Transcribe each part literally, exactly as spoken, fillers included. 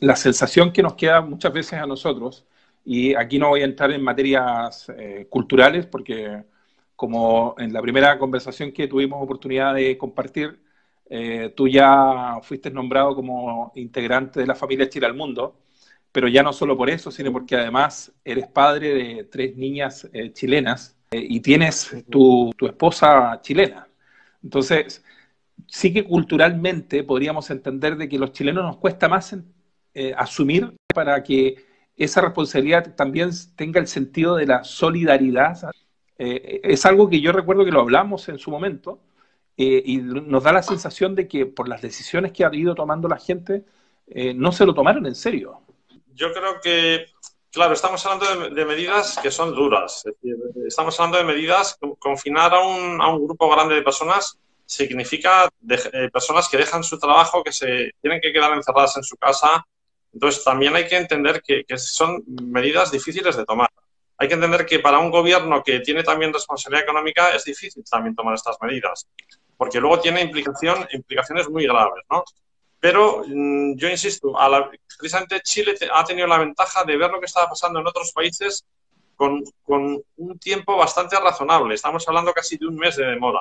la sensación que nos queda muchas veces a nosotros, y aquí no voy a entrar en materias eh, culturales, porque como en la primera conversación que tuvimos oportunidad de compartir, eh, tú ya fuiste nombrado como integrante de la familia Chile al Mundo, pero ya no solo por eso, sino porque además eres padre de tres niñas eh, chilenas eh, y tienes tu, tu esposa chilena. Entonces, sí que culturalmente podríamos entender de que los chilenos nos cuesta más eh, asumir para que esa responsabilidad también tenga el sentido de la solidaridad. Eh, es algo que yo recuerdo que lo hablamos en su momento eh, y nos da la sensación de que por las decisiones que ha ido tomando la gente, eh, no se lo tomaron en serio. Yo creo que, claro, estamos hablando de, de medidas que son duras. Es decir, estamos hablando de medidas, confinar a un, a un grupo grande de personas significa de, eh, personas que dejan su trabajo, que se tienen que quedar encerradas en su casa. Entonces, también hay que entender que, que son medidas difíciles de tomar. Hay que entender que para un gobierno que tiene también responsabilidad económica es difícil también tomar estas medidas, porque luego tiene implicación, implicaciones muy graves, ¿no? Pero mmm, yo insisto, a la, precisamente Chile te, ha tenido la ventaja de ver lo que estaba pasando en otros países con, con un tiempo bastante razonable. Estamos hablando casi de un mes de demora.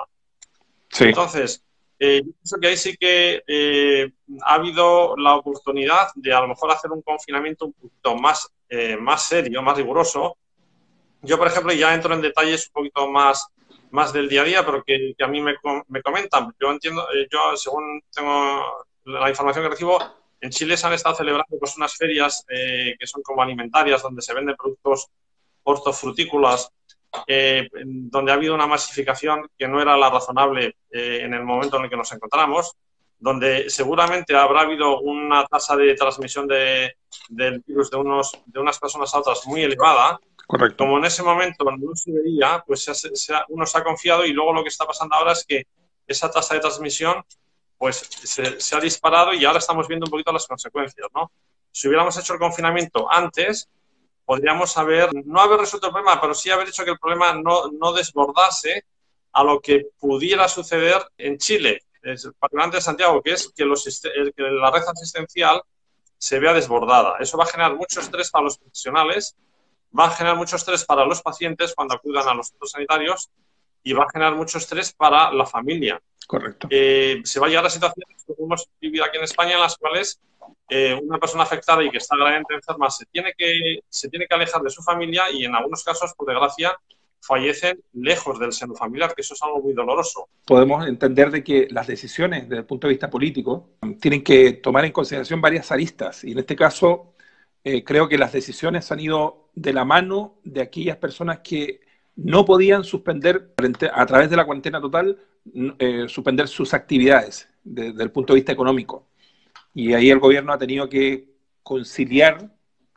Sí. Entonces, eh, yo pienso que ahí sí que eh, ha habido la oportunidad de a lo mejor hacer un confinamiento un poquito más, eh, más serio, más riguroso. Yo, por ejemplo, ya entro en detalles un poquito más, más del día a día, pero que, que a mí me, me comentan. Yo entiendo, eh, yo según tengo la información que recibo, en Chile se han estado celebrando pues, unas ferias eh, que son como alimentarias, donde se venden productos hortofrutícolas, eh, donde ha habido una masificación que no era la razonable eh, en el momento en el que nos encontramos, donde seguramente habrá habido una tasa de transmisión de, del virus de, unos, de unas personas a otras muy elevada. Correcto. Como en ese momento no se veía, pues se, se, uno se ha confiado y luego lo que está pasando ahora es que esa tasa de transmisión pues se, se ha disparado y ahora estamos viendo un poquito las consecuencias, ¿no? Si hubiéramos hecho el confinamiento antes, podríamos haber, no haber resuelto el problema, pero sí haber hecho que el problema no, no desbordase a lo que pudiera suceder en Chile, particularmente en Santiago, que es que, los, que la red asistencial se vea desbordada. Eso va a generar mucho estrés para los profesionales, va a generar mucho estrés para los pacientes cuando acudan a los centros sanitarios y va a generar mucho estrés para la familia. Correcto. Eh, se va a llegar a situaciones que hemos vivido aquí en España en las cuales eh, una persona afectada y que está gravemente enferma se tiene, que, se tiene que alejar de su familia y en algunos casos, por desgracia, fallecen lejos del seno familiar, que eso es algo muy doloroso. Podemos entender de que las decisiones desde el punto de vista político tienen que tomar en consideración varias aristas y en este caso eh, creo que las decisiones han ido de la mano de aquellas personas que no podían suspender a través de la cuarentena total, eh, suspender sus actividades desde de, el punto de vista económico. Y ahí el gobierno ha tenido que conciliar,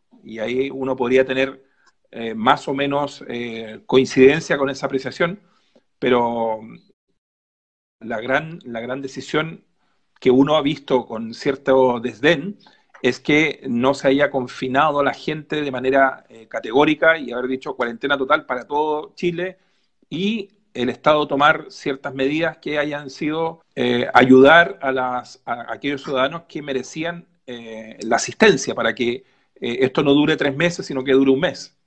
y ahí uno podría tener eh, más o menos eh, coincidencia con esa apreciación, pero la gran, la gran decisión que uno ha visto con cierto desdén es que no se haya confinado a la gente de manera eh, categórica y haber dicho cuarentena total para todo Chile y el Estado tomar ciertas medidas que hayan sido eh, ayudar a, las, a aquellos ciudadanos que merecían eh, la asistencia para que eh, esto no dure tres meses, sino que dure un mes.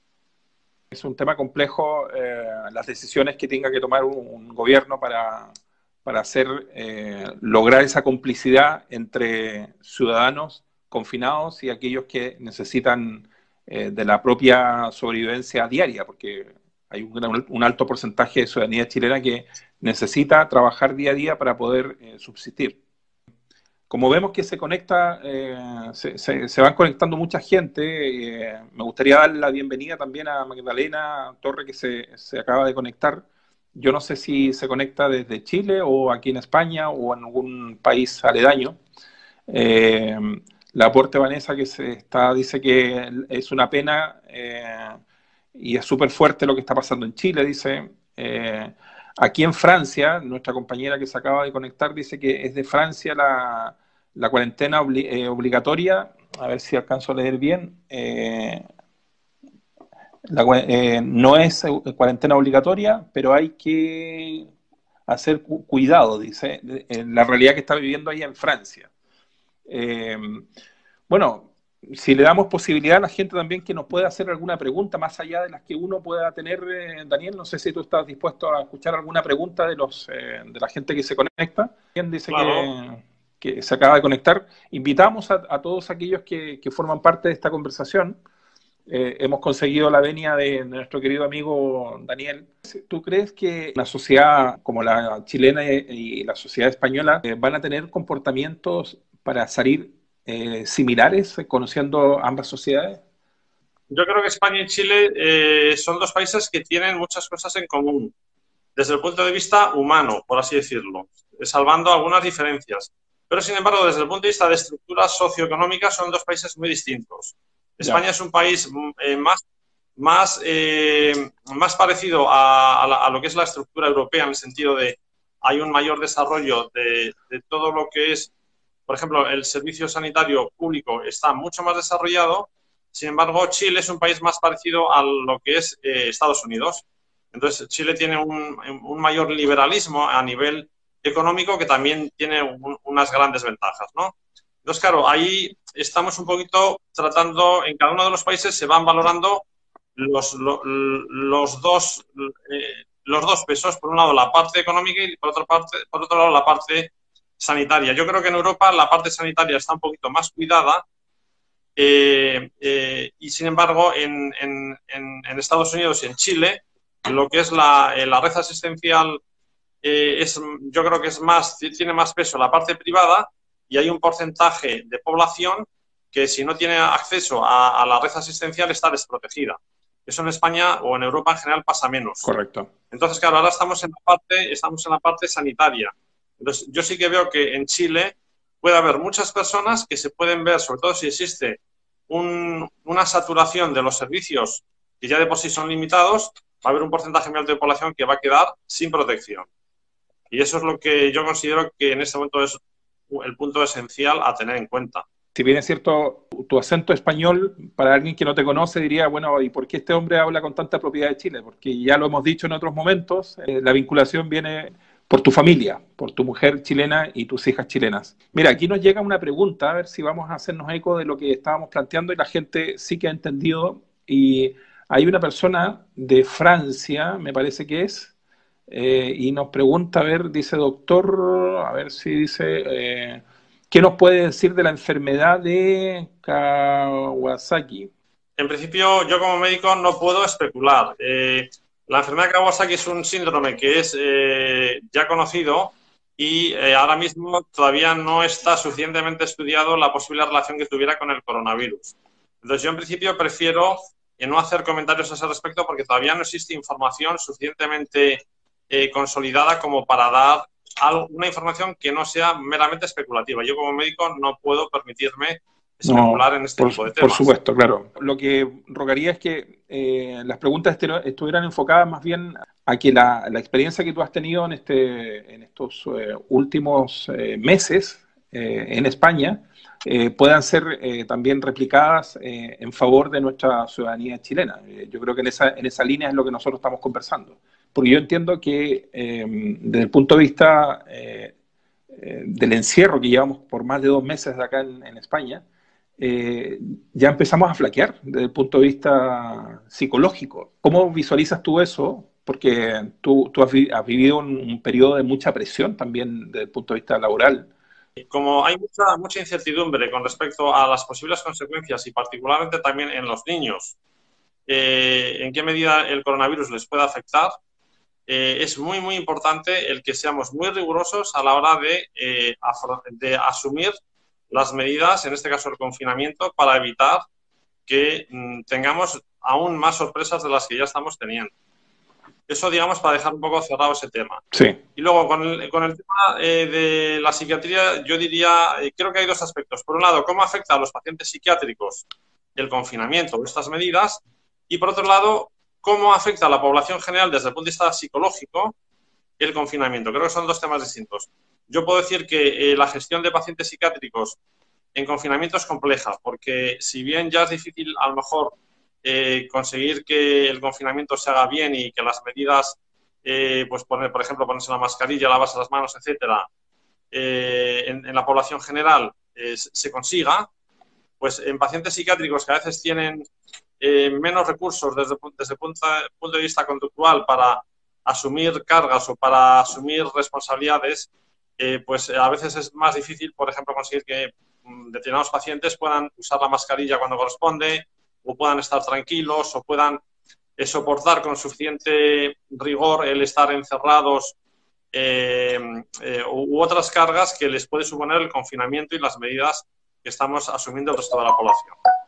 Es un tema complejo, eh, las decisiones que tenga que tomar un, un gobierno para, para hacer, eh, lograr esa complicidad entre ciudadanos confinados y aquellos que necesitan eh, de la propia sobrevivencia diaria, porque hay un, un alto porcentaje de ciudadanía chilena que necesita trabajar día a día para poder eh, subsistir. Como vemos que se conecta, eh, se, se, se van conectando mucha gente, eh, me gustaría dar la bienvenida también a Magdalena Torre, que se, se acaba de conectar. Yo no sé si se conecta desde Chile o aquí en España o en algún país aledaño. Eh, la aporte Vanessa que se está, dice que es una pena eh, y es súper fuerte lo que está pasando en Chile, dice. Eh, aquí en Francia, nuestra compañera que se acaba de conectar dice que es de Francia la, la cuarentena obli eh, obligatoria. A ver si alcanzo a leer bien. Eh, la, eh, no es cuarentena obligatoria, pero hay que hacer cu cuidado, dice, en la realidad que está viviendo ahí en Francia. Eh, Bueno, si le damos posibilidad a la gente también que nos pueda hacer alguna pregunta, más allá de las que uno pueda tener, eh, Daniel, no sé si tú estás dispuesto a escuchar alguna pregunta de los eh, de la gente que se conecta. Alguien dice Claro. que, que se acaba de conectar. Invitamos a, a todos aquellos que, que forman parte de esta conversación. Eh, hemos conseguido la venia de nuestro querido amigo Daniel. ¿Tú crees que una sociedad como la chilena y, y la sociedad española eh, van a tener comportamientos para salir eh, similares, eh, conociendo ambas sociedades? Yo creo que España y Chile eh, son dos países que tienen muchas cosas en común, desde el punto de vista humano, por así decirlo, salvando algunas diferencias. Pero, sin embargo, desde el punto de vista de estructuras socioeconómicas, son dos países muy distintos. España Ya. es un país eh, más, más, eh, más parecido a, a, la, a lo que es la estructura europea, en el sentido de hay un mayor desarrollo de, de todo lo que es, por ejemplo, el servicio sanitario público está mucho más desarrollado. Sin embargo, Chile es un país más parecido a lo que es eh, Estados Unidos. Entonces, Chile tiene un, un mayor liberalismo a nivel económico que también tiene un, unas grandes ventajas, ¿no? Entonces, claro, ahí estamos un poquito tratando, en cada uno de los países se van valorando los, los, los, dos, eh, los dos pesos, por un lado la parte económica y por, otra parte, por otro lado la parte sanitaria. Yo creo que en Europa la parte sanitaria está un poquito más cuidada eh, eh, y, sin embargo, en, en, en Estados Unidos y en Chile, lo que es la, eh, la red asistencial, eh, es, yo creo que es más, tiene más peso la parte privada y hay un porcentaje de población que, si no tiene acceso a, a la red asistencial, está desprotegida. Eso en España o en Europa en general pasa menos. Correcto. Entonces, claro, ahora estamos en la parte, estamos en la parte sanitaria. Entonces, yo sí que veo que en Chile puede haber muchas personas que se pueden ver, sobre todo si existe un, una saturación de los servicios que ya de por sí son limitados, va a haber un porcentaje muy alto de población que va a quedar sin protección. Y eso es lo que yo considero que en este momento es el punto esencial a tener en cuenta. Si bien es cierto, tu acento español, para alguien que no te conoce, diría, bueno, ¿y por qué este hombre habla con tanta propiedad de Chile? Porque ya lo hemos dicho en otros momentos, eh, la vinculación viene por tu familia, por tu mujer chilena y tus hijas chilenas. Mira, aquí nos llega una pregunta, a ver si vamos a hacernos eco de lo que estábamos planteando y la gente sí que ha entendido. Y hay una persona de Francia, me parece que es, eh, y nos pregunta, a ver, dice doctor, a ver si dice... Eh, ¿qué nos puede decir de la enfermedad de Kawasaki? En principio, yo como médico no puedo especular. Eh, la enfermedad de Kawasaki es un síndrome que es eh, ya conocido y eh, ahora mismo todavía no está suficientemente estudiado la posible relación que tuviera con el coronavirus. Entonces, yo en principio prefiero eh, no hacer comentarios a ese respecto porque todavía no existe información suficientemente eh, consolidada como para dar algo, una información que no sea meramente especulativa. Yo como médico no puedo permitirme especular no, en este por, tipo de temas. Por supuesto, claro. Lo que rogaría es que eh, las preguntas estuvieran enfocadas más bien a que la, la experiencia que tú has tenido en, este, en estos eh, últimos eh, meses eh, en España eh, puedan ser eh, también replicadas eh, en favor de nuestra ciudadanía chilena. Eh, yo creo que en esa, en esa línea es lo que nosotros estamos conversando. Porque yo entiendo que eh, desde el punto de vista eh, eh, del encierro que llevamos por más de dos meses de acá en, en España, eh, ya empezamos a flaquear desde el punto de vista psicológico. ¿Cómo visualizas tú eso? Porque tú, tú has, vi has vivido un, un periodo de mucha presión también desde el punto de vista laboral. Como hay mucha, mucha incertidumbre con respecto a las posibles consecuencias y particularmente también en los niños, eh, en qué medida el coronavirus les puede afectar, Eh, es muy, muy importante el que seamos muy rigurosos a la hora de, eh, de asumir las medidas, en este caso el confinamiento, para evitar que mm, tengamos aún más sorpresas de las que ya estamos teniendo. Eso, digamos, para dejar un poco cerrado ese tema. Sí. Y luego, con el, con el tema eh, de la psiquiatría, yo diría, eh, creo que hay dos aspectos. Por un lado, cómo afecta a los pacientes psiquiátricos el confinamiento o estas medidas, y por otro lado, cómo afecta a la población general desde el punto de vista psicológico el confinamiento. Creo que son dos temas distintos. Yo puedo decir que eh, la gestión de pacientes psiquiátricos en confinamiento es compleja, porque si bien ya es difícil a lo mejor eh, conseguir que el confinamiento se haga bien y que las medidas, eh, pues poner, por ejemplo, ponerse la mascarilla, lavarse las manos, etcétera, eh, en, en la población general eh, se consiga, pues en pacientes psiquiátricos que a veces tienen eh, menos recursos desde, desde el punto, punto de vista conductual para asumir cargas o para asumir responsabilidades, eh, pues a veces es más difícil, por ejemplo, conseguir que mm, determinados pacientes puedan usar la mascarilla cuando corresponde, o puedan estar tranquilos, o puedan eh, soportar con suficiente rigor el estar encerrados eh, eh, u otras cargas que les puede suponer el confinamiento y las medidas que estamos asumiendo el resto de la población.